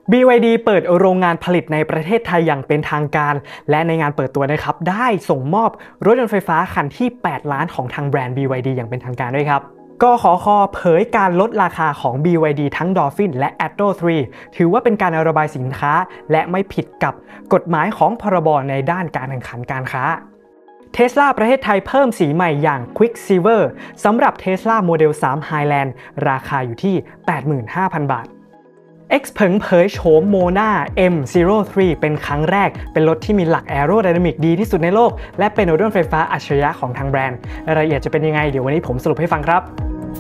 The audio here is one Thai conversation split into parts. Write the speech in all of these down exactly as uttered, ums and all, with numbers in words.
บี วาย ดี เปิดโรงงานผลิตในประเทศไทยอย่างเป็นทางการและในงานเปิดตัวนะครับได้ส่งมอบรถยนต์ไฟฟ้าคันที่แปดล้านของทางแบรนด์ บี วาย ดี อย่างเป็นทางการด้วยครับกขค.เผยการลดราคาของ บี วาย ดี ทั้ง Dolphin และ Atto สามถือว่าเป็นการระบายสินค้าและไม่ผิดกับกฎหมายของพรบในด้านการแข่งขันการค้าTesla ประเทศไทยเพิ่มสีใหม่อย่าง Quicksilver สำหรับ Tesla Model สาม Highland ราคาอยู่ที่ แปดหมื่นห้าพัน บาท X เผยเผยโฉม Mona เอ็ม ศูนย์ สามเป็นครั้งแรกเป็นรถที่มีหลัก Aerodynamic ดีที่สุดในโลกและเป็นรถยนต์ไฟฟ้าอัจฉริยะของทางแบรนด์รายละเอียดจะเป็นยังไงเดี๋ยววันนี้ผมสรุปให้ฟังครับ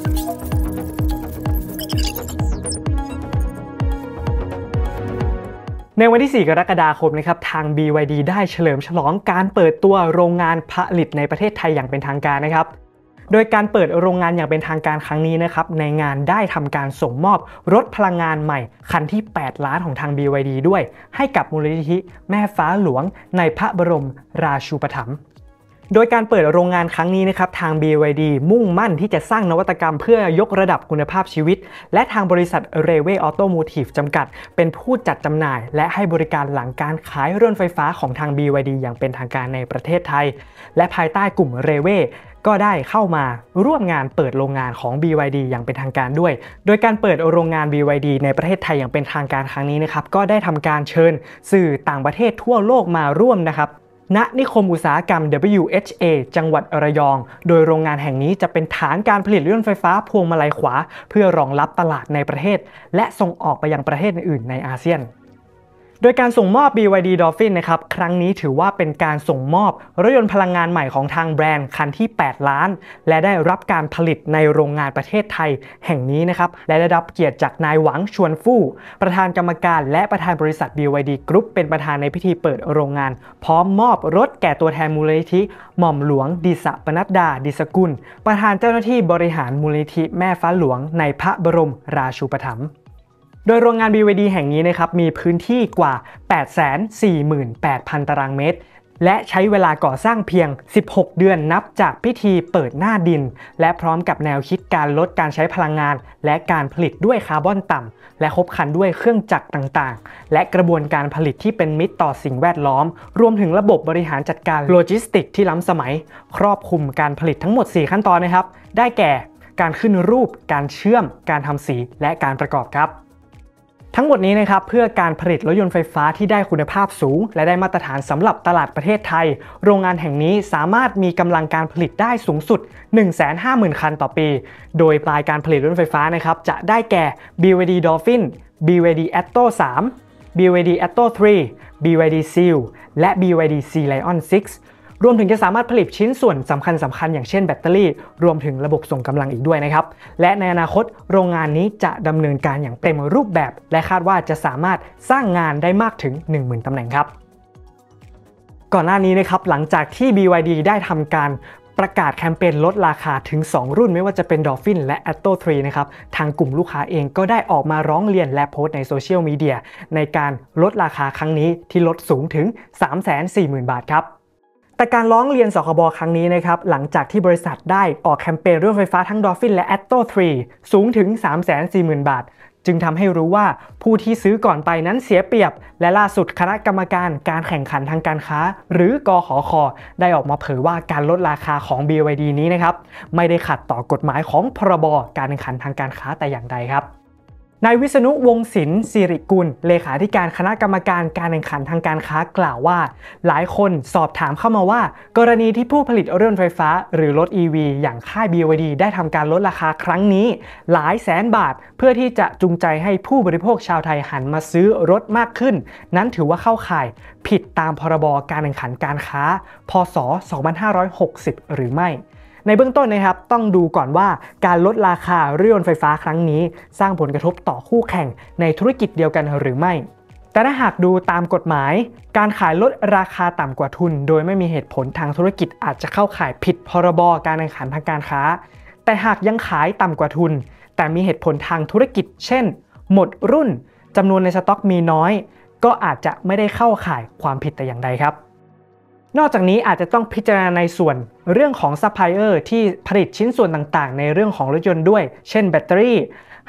ในวันที่ สี่ กรกฎาคมนะครับทาง บี วาย ดี ได้เฉลิมฉลองการเปิดตัวโรงงานผลิตในประเทศไทยอย่างเป็นทางการนะครับโดยการเปิดโรงงานอย่างเป็นทางการครั้งนี้นะครับในงานได้ทำการส่งมอบรถพลังงานใหม่คันที่แปดล้านของทาง บี วาย ดี ด้วยให้กับมูลนิธิแม่ฟ้าหลวงในพระบรมราชูปถัมภ์โดยการเปิดโรงงานครั้งนี้นะครับทาง บี วาย ดี มุ่งมั่นที่จะสร้างนวัตกรรมเพื่อยกระดับคุณภาพชีวิตและทางบริษัท Railway Automotive จำกัดเป็นผู้จัดจำหน่ายและให้บริการหลังการขายรถไฟฟ้าของทาง บี วาย ดี อย่างเป็นทางการในประเทศไทยและภายใต้กลุ่ม Railway ก็ได้เข้ามาร่วมงานเปิดโรงงานของ บี วาย ดี อย่างเป็นทางการด้วยโดยการเปิดโรงงาน บี วาย ดี ในประเทศไทยอย่างเป็นทางการครั้งนี้นะครับก็ได้ทำการเชิญสื่อต่างประเทศทั่วโลกมาร่วมนะครับณนิคมอุตสาหกรรม ดับเบิลยู เอช เอ จังหวัดระยองโดยโรงงานแห่งนี้จะเป็นฐานการผลิตรถยนต์ไฟฟ้าพวงมาลัยขวาเพื่อรองรับตลาดในประเทศและส่งออกไปยังประเทศอื่นในอาเซียนโดยการส่งมอบ บี วาย ดี Dolphin นะครับครั้งนี้ถือว่าเป็นการส่งมอบรถยนต์พลังงานใหม่ของทางแบรนด์คันที่แปดล้านและได้รับการผลิตในโรงงานประเทศไทยแห่งนี้นะครับและได้รับเกียรติจากนายหวังชวนฟู่ประธานกรรมการและประธานบริษัท บี วาย ดี Group เป็นประธานในพิธีเปิดโรงงานพร้อมมอบรถแก่ตัวแทนมูลนิธิหม่อมหลวงดิษะปนัดดาดิษกุลประธานเจ้าหน้าที่บริหารมูลนิธิแม่ฟ้าหลวงในพระบรมราชูปถัมภ์โดยโรงงาน บี วาย ดี แห่งนี้นะครับมีพื้นที่กว่า แปดแสนสี่หมื่นแปดพัน ตารางเมตรและใช้เวลาก่อสร้างเพียงสิบหกเดือนนับจากพิธีเปิดหน้าดินและพร้อมกับแนวคิดการลดการใช้พลังงานและการผลิตด้วยคาร์บอนต่ำและครบครันด้วยเครื่องจักรต่างๆและกระบวนการผลิตที่เป็นมิตรต่อสิ่งแวดล้อมรวมถึงระบบบริหารจัดการโลจิสติกที่ล้ำสมัยครอบคลุมการผลิตทั้งหมดสี่ขั้นตอนนะครับได้แก่การขึ้นรูปการเชื่อมการทำสีและการประกอบครับทั้งหมดนี้นะครับเพื่อการผลิตรถยนต์ไฟฟ้าที่ได้คุณภาพสูงและได้มาตรฐานสำหรับตลาดประเทศไทยโรงงานแห่งนี้สามารถมีกำลังการผลิตได้สูงสุด หนึ่งแสนห้าหมื่น คันต่อปีโดยปลายการผลิตรถยนต์ไฟฟ้านะครับจะได้แก่ บี วาย ดี Dolphin บี วาย ดี Atto สาม บี วาย ดี Atto สาม บี วาย ดี Seal และ บี วาย ดี Sea Lion ซิกซ์รวมถึงจะสามารถผลิตชิ้นส่วนสำคัญสำคัญอย่างเช่นแบตเตอรี่รวมถึงระบบส่งกำลังอีกด้วยนะครับและในอนาคตโรงงานนี้จะดำเนินการอย่างเต็มรูปแบบและคาดว่าจะสามารถสร้างงานได้มากถึง หนึ่งหมื่น ตำแหน่งครับก่อนหน้านี้นะครับหลังจากที่ บี วาย ดี ได้ทำการประกาศแคมเปญลดราคาถึงสองรุ่นไม่ว่าจะเป็น Dolphin และ Atto สามนะครับทางกลุ่มลูกค้าเองก็ได้ออกมาร้องเรียนและโพสต์ในโซเชียลมีเดียในการลดราคาครั้งนี้ที่ลดสูงถึง สามแสนสี่หมื่น บาทครับแต่การร้องเรียนสคบครั้งนี้นะครับหลังจากที่บริษัทได้ออกแคมเปญรถไฟฟ้าทั้ง Dolphin และ Atto สามสูงถึง สามแสนสี่หมื่น บาทจึงทำให้รู้ว่าผู้ที่ซื้อก่อนไปนั้นเสียเปรียบและล่าสุดคณะกรรมการการแข่งขันทางการค้าหรือกขค.ได้ออกมาเผยว่าการลดราคาของ บี วาย ดี นี้นะครับไม่ได้ขัดต่อกฎหมายของพรบการแข่งขันทางการค้าแต่อย่างใดครับนายวิษณุวงศ์ศิลป์สิริกุลเลขาธิการคณะกรรมการการแข่งขันทางการค้ากล่าวว่าหลายคนสอบถามเข้ามาว่ากรณีที่ผู้ผลิตรถยนต์ไฟฟ้าหรือรถ อี วี อย่างค่าย บี วาย ดี ได้ทำการลดราคาครั้งนี้หลายแสนบาทเพื่อที่จะจูงใจให้ผู้บริโภคชาวไทยหันมาซื้อรถมากขึ้นนั้นถือว่าเข้าข่ายผิดตามพรบการแข่งขันการค้าพ.ศ. สองพันห้าร้อยหกสิบหรือไม่ในเบื้องต้นนะครับต้องดูก่อนว่าการลดราคารถยนต์ไฟฟ้าครั้งนี้สร้างผลกระทบต่อคู่แข่งในธุรกิจเดียวกันหรือไม่แต่ถ้าหากดูตามกฎหมายการขายลดราคาต่ำกว่าทุนโดยไม่มีเหตุผลทางธุรกิจอาจจะเข้าข่ายผิดพรบการแข่งขันทางการค้าแต่หากยังขายต่ำกว่าทุนแต่มีเหตุผลทางธุรกิจเช่นหมดรุ่นจำนวนในสต็อกมีน้อยก็อาจจะไม่ได้เข้าข่ายความผิดแต่อย่างใดครับนอกจากนี้อาจจะต้องพิจารณาในส่วนเรื่องของซัพพลายเออร์ที่ผลิตชิ้นส่วนต่างๆในเรื่องของรถยนต์ด้วยเช่นแบตเตอรี่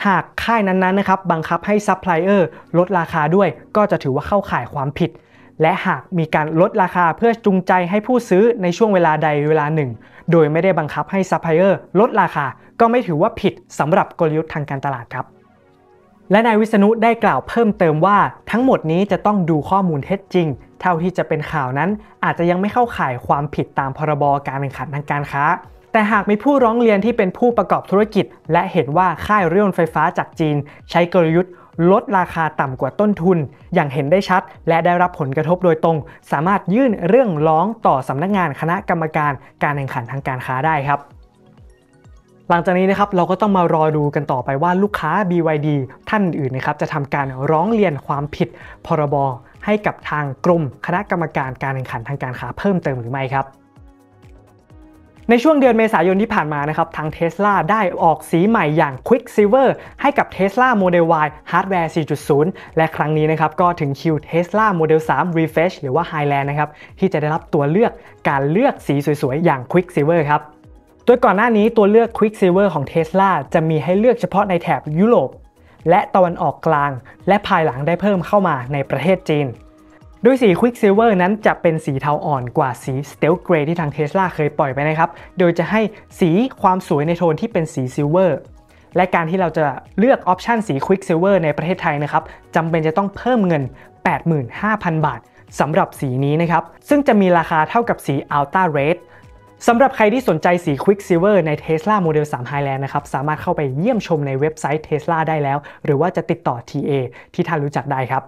หากค่ายนั้นๆนะครับบังคับให้ซัพพลายเออร์ลดราคาด้วยก็จะถือว่าเข้าข่ายความผิดและหากมีการลดราคาเพื่อจูงใจให้ผู้ซื้อในช่วงเวลาใดเวลาหนึ่งโดยไม่ได้บังคับให้ซัพพลายเออร์ลดราคาก็ไม่ถือว่าผิดสำหรับกลยุทธ์ทางการตลาดครับและนายวิษณุได้กล่าวเพิ่มเติมว่าทั้งหมดนี้จะต้องดูข้อมูลเท็จจริงเท่าที่จะเป็นข่าวนั้นอาจจะยังไม่เข้าข่ายความผิดตามพรบการแข่งขันทางการค้าแต่หากมีผู้ร้องเรียนที่เป็นผู้ประกอบธุรกิจและเห็นว่าค่ายรถยนต์ไฟฟ้าจากจีนใช้กลยุทธ์ลดราคาต่ำกว่าต้นทุนอย่างเห็นได้ชัดและได้รับผลกระทบโดยตรงสามารถยื่นเรื่องร้องต่อสำนักงานคณะกรรมการการแข่งขันทางการค้าได้ครับหลังจากนี้นะครับเราก็ต้องมารอดูกันต่อไปว่าลูกค้า บี วาย ดี ท่านอื่นนะครับจะทำการร้องเรียนความผิดพรบให้กับทางกรมคณะกรรมการการแข่งขันทางการค้าเพิ่มเติมหรือไม่ครับในช่วงเดือนเมษายนที่ผ่านมานะครับทาง Tesla ได้ออกสีใหม่อย่าง Quicksilver ให้กับ Tesla Model Y Hardware สี่จุดศูนย์ และครั้งนี้นะครับก็ถึงคิว Tesla Model ทรี Refresh หรือว่า Highland นะครับที่จะได้รับตัวเลือกการเลือกสีสวยๆอย่าง Quicksilver ครับโดยก่อนหน้านี้ตัวเลือก Quicksilver ของ Tesla จะมีให้เลือกเฉพาะในแถบยุโรปและตะวันออกกลางและภายหลังได้เพิ่มเข้ามาในประเทศจีนโดยสี Quicksilver นั้นจะเป็นสีเทาอ่อนกว่าสี Stealth Grey ที่ทาง Tesla เคยปล่อยไปนะครับโดยจะให้สีความสวยในโทนที่เป็นสีซิลเวอร์และการที่เราจะเลือกออปชันสี Quicksilver ในประเทศไทยนะครับจำเป็นจะต้องเพิ่มเงิน แปดหมื่นห้าพัน บาทสำหรับสีนี้นะครับซึ่งจะมีราคาเท่ากับสี Ultra Red สำหรับใครที่สนใจสี Quicksilver ใน Tesla Model ทรี Highland นะครับสามารถเข้าไปเยี่ยมชมในเว็บไซต์ Tesla ได้แล้วหรือว่าจะติดต่อ ที เอ ที่ท่านรู้จักได้ครับ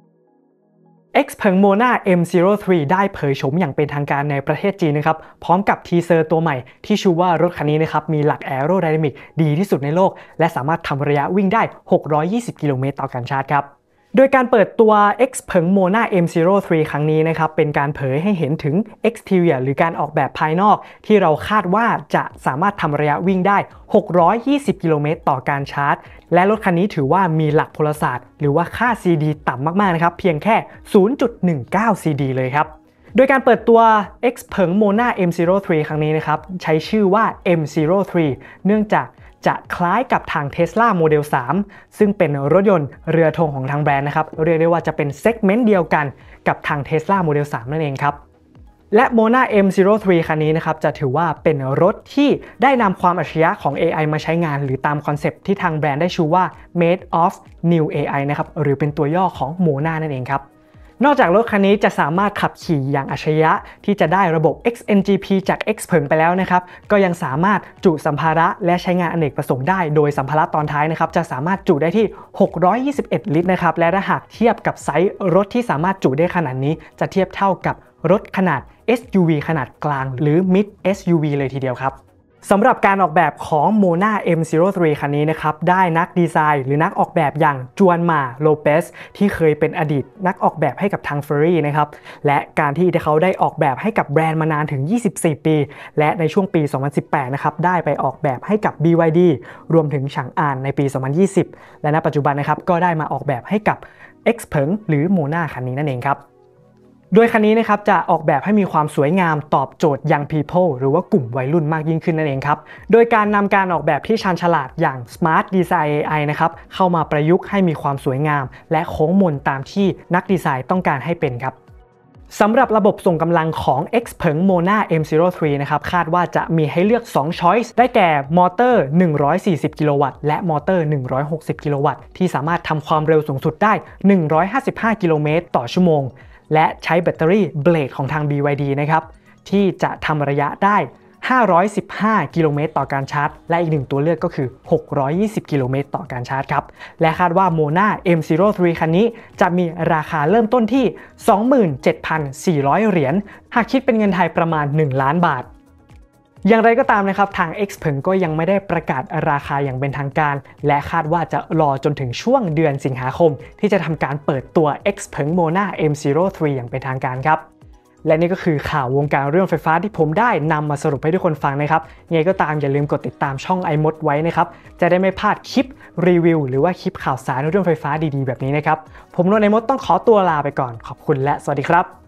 Xpeng Mona เอ็ม ศูนย์ สาม ได้เผยโฉมอย่างเป็นทางการในประเทศจีนนะครับพร้อมกับทีเซอร์ตัวใหม่ที่ชูว่ารถคันนี้นะครับมีหลักแอโรไดนามิกดีที่สุดในโลกและสามารถทำระยะวิ่งได้หกร้อยยี่สิบกิโลเมตรต่อการชาร์จครับโดยการเปิดตัว Xpeng Mona เอ็ม ศูนย์ สาม ครั้งนี้นะครับเป็นการเผยให้เห็นถึง Exterior หรือการออกแบบภายนอกที่เราคาดว่าจะสามารถทำระยะวิ่งได้หกร้อยยี่สิบกิโลเมตรต่อการชาร์จและรถคันนี้ถือว่ามีหลักพลศาสตร์หรือว่าค่า ซี ดี ต่ำมากๆนะครับเพียงแค่ ศูนย์จุดหนึ่งเก้า ซี ดี เลยครับโดยการเปิดตัว Xpeng Mona เอ็ม ศูนย์ สาม ครั้งนี้นะครับใช้ชื่อว่า เอ็ม ศูนย์ สาม เนื่องจากจะคล้ายกับทาง Tesla Model ทรี ซึ่งเป็นรถยนต์เรือธงของทางแบรนด์นะครับเรียกได้ว่าจะเป็นเซกเมนต์เดียวกันกับทาง Tesla Model ทรี นั่นเองครับและ Mona เอ็ม ศูนย์ สาม คันนี้นะครับจะถือว่าเป็นรถที่ได้นำความอัจฉริยะของ เอ ไอ มาใช้งานหรือตามคอนเซปต์ที่ทางแบรนด์ได้ชูว่า Made of New เอ ไอ นะครับหรือเป็นตัวย่อของ Mona นั่นเองครับนอกจากรถคันนี้จะสามารถขับขี่อย่างอัจฉริยะที่จะได้ระบบ เอ็กซ์ เอ็น จี พี จาก Xpeng ไปแล้วนะครับก็ยังสามารถจุสัมภาระและใช้งานอเนกประสงค์ได้โดยสัมภาระตอนท้ายนะครับจะสามารถจุได้ที่หกร้อยยี่สิบเอ็ดลิตรนะครับและถ้าหากเทียบกับไซส์รถที่สามารถจุได้ขนาดนี้จะเทียบเท่ากับรถขนาด เอส ยู วี ขนาดกลางหรือ Mid เอส ยู วี เลยทีเดียวครับสำหรับการออกแบบของ Mona เอ็ม ศูนย์ สาม คันนี้นะครับได้นักดีไซน์หรือนักออกแบบอย่างจวนมาโลเปสที่เคยเป็นอดีตนักออกแบบให้กับทาง Ferrari นะครับและการที่เขาได้ออกแบบให้กับแบรนด์มานานถึงยี่สิบสี่ปีและในช่วงปีสองพันสิบแปดนะครับได้ไปออกแบบให้กับ บี วาย ดี รวมถึงฉางอานในปีสองพันยี่สิบและณปัจจุบันนะครับก็ได้มาออกแบบให้กับ Xpeng หรือ Mona คันนี้นั่นเองครับโดยคันนี้นะครับจะออกแบบให้มีความสวยงามตอบโจทย์ Young People หรือว่ากลุ่มวัยรุ่นมากยิ่งขึ้นนั่นเองครับโดยการนำการออกแบบที่ชาญฉลาดอย่าง Smart Design เอ ไอ นะครับเข้ามาประยุกต์ให้มีความสวยงามและโค้งมนตามที่นักดีไซน์ต้องการให้เป็นครับสำหรับระบบส่งกำลังของ Xpeng Mona เอ็ม ศูนย์ สาม นะครับคาดว่าจะมีให้เลือกสอง choice ได้แก่มอเตอร์หนึ่งร้อยสี่สิบกิโลวัตต์และมอเตอร์หนึ่งร้อยหกสิบกิโลวัตต์ที่สามารถทำความเร็วสูงสุดได้หนึ่งร้อยห้าสิบห้ากิโลเมตรต่อชั่วโมงและใช้แบตเตอรี่เบลดของทาง บี วาย ดี นะครับที่จะทำระยะได้ห้าร้อยสิบห้ากิโลเมตรต่อการชาร์จและอีกหนึ่งตัวเลือกก็คือหกร้อยยี่สิบกิโลเมตรต่อการชาร์จครับและคาดว่า Mona เอ็ม ศูนย์ สาม คันนี้จะมีราคาเริ่มต้นที่ สองหมื่นเจ็ดพันสี่ร้อย เหรียญหากคิดเป็นเงินไทยประมาณหนึ่งล้านบาทอย่างไรก็ตามนะครับทาง Xpeng ก็ยังไม่ได้ประกาศราคาอย่างเป็นทางการและคาดว่าจะรอจนถึงช่วงเดือนสิงหาคมที่จะทำการเปิดตัว Xpeng Mona เอ็ม ศูนย์ สาม อย่างเป็นทางการครับและนี่ก็คือข่าววงการเรื่องไฟฟ้าที่ผมได้นำมาสรุปให้ทุกคนฟังนะครับยังไงก็ตามอย่าลืมกดติดตามช่อง iMod ไว้นะครับจะได้ไม่พลาดคลิปรีวิวหรือว่าคลิปข่าวสารเรื่องไฟฟ้าดีๆแบบนี้นะครับผมนนท์ iMod ต้องขอตัวลาไปก่อนขอบคุณและสวัสดีครับ